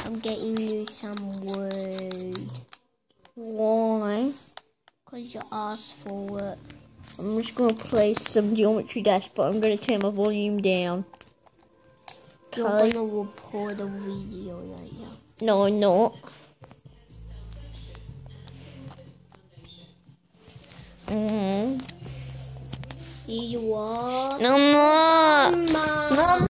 I'm getting you some wood. Why? Because you asked for it. I'm just going to play some Geometry Dash, but I'm going to turn my volume down. You're going to record a video right now. No, I'm not. You are? No, I'm not. No.